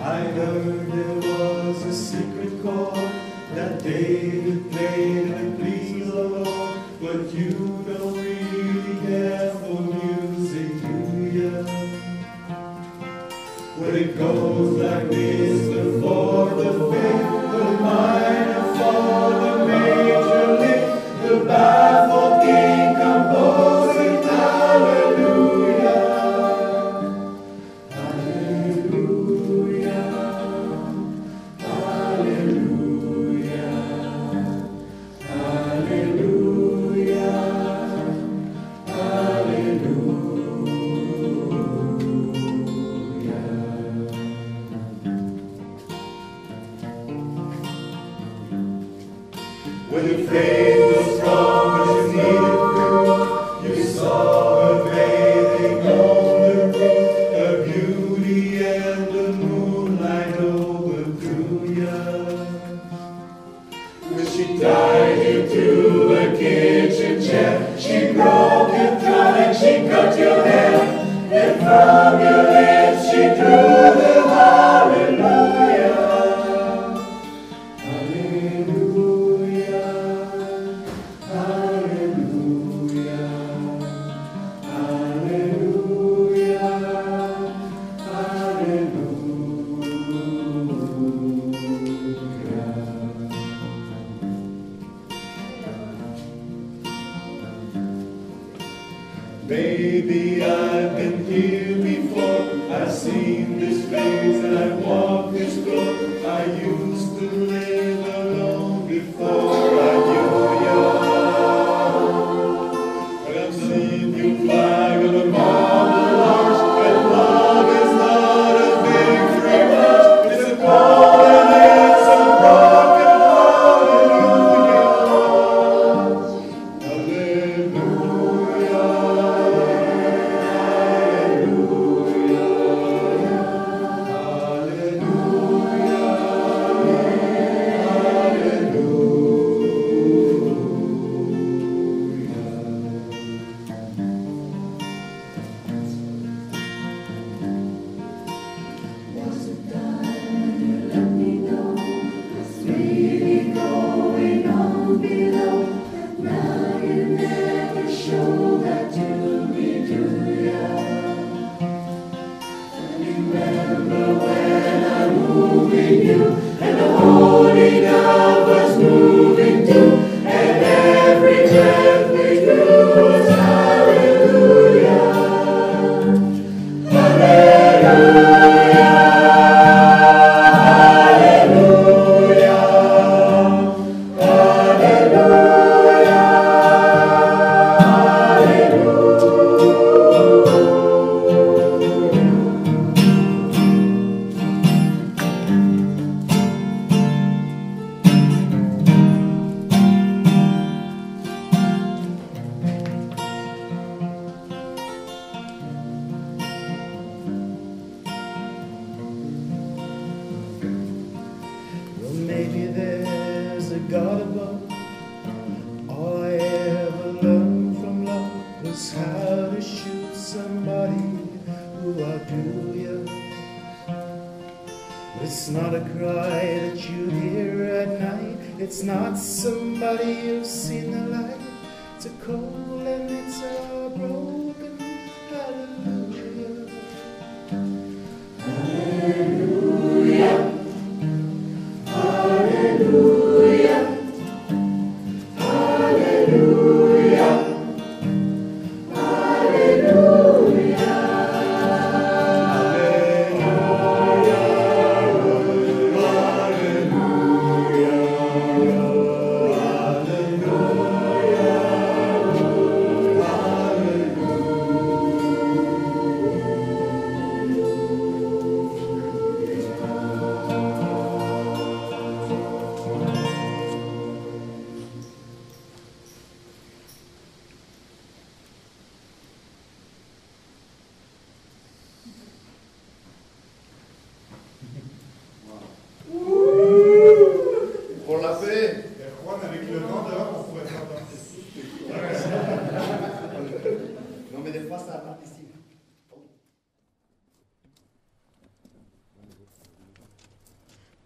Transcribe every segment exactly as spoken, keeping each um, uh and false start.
I heard there was a secret chord that David played and it pleased the Lord, but you don't really care for music, do ya? Well, it goes like this: the fourth, the fifth, the minor fall, the major lift, the baffled king composing hallelujah, hallelujah, hallelujah, hallelujah, hallelujah. When your faith was strong but you needed proof, you saw her bathing on the roof, her beauty and the moonlight overthrew ya. When she tied you to a kitchen chair, she broke your throat and she cut your hair, and from your lips she drew the hallelujah. Baby, I've been here before. I've seen this face and I've walked this floor. I used to live alone before I knew you. But I'm seeing you flag on a marble arch, and love is not a victory march. It's a call and it's a broken hallelujah. Hallelujah. And the Holy God was moving too, and every breath we drew was hallelujah, hallelujah, hallelujah, hallelujah, maybe there's a God above. All I ever learned from love was how to shoot somebody who outdrew you. It's not a cry that you hear at night. It's not somebody who's seen the light. It's a cold and it's a broken hallelujah. Hallelujah. Hallelujah, hallelujah, hallelujah, hallelujah, hallelujah.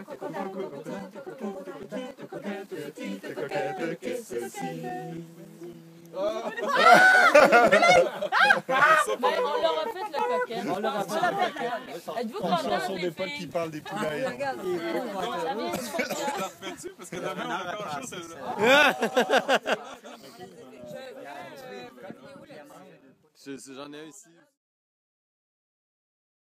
petite coquette, qu'est-ce que c'est? Mais on leur a fait le coquette. On leur a fait le coquette. Êtes-vous contents, Chanson les d'époque filles? qui parle des poulailles. Ça vient du fond. Parce que demain, on a encore chaud, celle-là. J'en ai un ici.